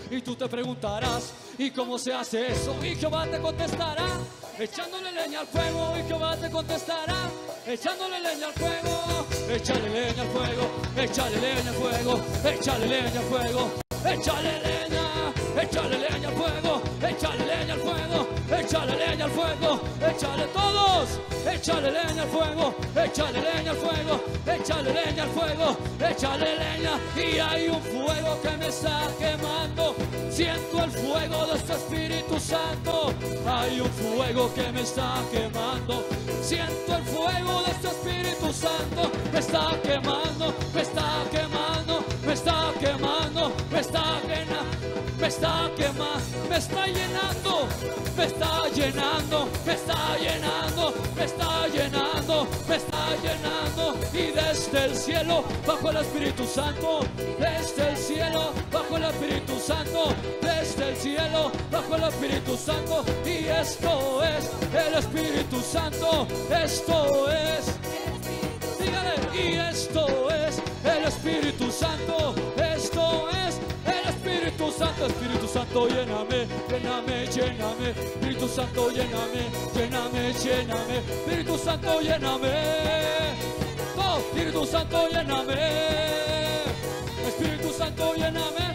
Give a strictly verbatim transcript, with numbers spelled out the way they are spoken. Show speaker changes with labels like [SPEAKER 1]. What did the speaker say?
[SPEAKER 1] Y tú te preguntarás, ¿y cómo se hace eso? Y Jehová te contestará, echándole leña al fuego. Y Jehová te contestará, echándole leña al fuego. Échale leña al fuego, échale leña al fuego, échale leña al fuego, échale leña, échale leña al fuego, échale leña al fuego, échale leña al fuego, échale todos, échale leña al fuego, échale leña al fuego, échale leña al fuego, échale leña. Y hay un fuego que me está quemando, siento el fuego de su Espíritu Santo. Hay un fuego que me está quemando, siento el fuego de su Espíritu Santo. Me está quemando, me está quemando, me está quemando, me está llenando, me está quemando, me está llenando, me está llenando, me está llenando, me está llenando, me está llenando. Y desde el cielo bajo el Espíritu Santo, desde el cielo bajo el Espíritu Santo, desde el cielo bajo el Espíritu Santo. Y esto es el Espíritu Santo, esto es, dígale, y esto es el Espíritu Santo, esto es el Espíritu Santo. Espíritu Santo, lléname, lléname, lléname. Espíritu Santo, lléname, lléname, lléname. Espíritu Santo, lléname. Oh, Espíritu Santo, lléname. Espíritu Santo, lléname.